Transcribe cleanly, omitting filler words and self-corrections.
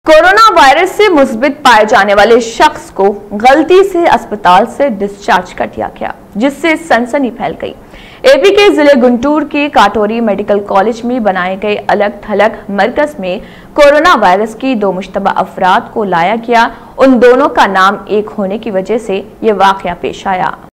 Corona virus से मुस्बित पाए जाने वाले शख्स को गलती से अस्पताल से डिस्चार्ज कर दिया गया, जिससे सनसनी फैल गई। एपी के जिले गुंटूर के काटोरी मेडिकल कॉलेज में बनाए गए अलग थलग मरकज में कोरोना वायरस की 2 मुश्तबा अफराद को लाया गया। उन दोनों का नाम एक होने की वजह से ये वाकया पेश आया।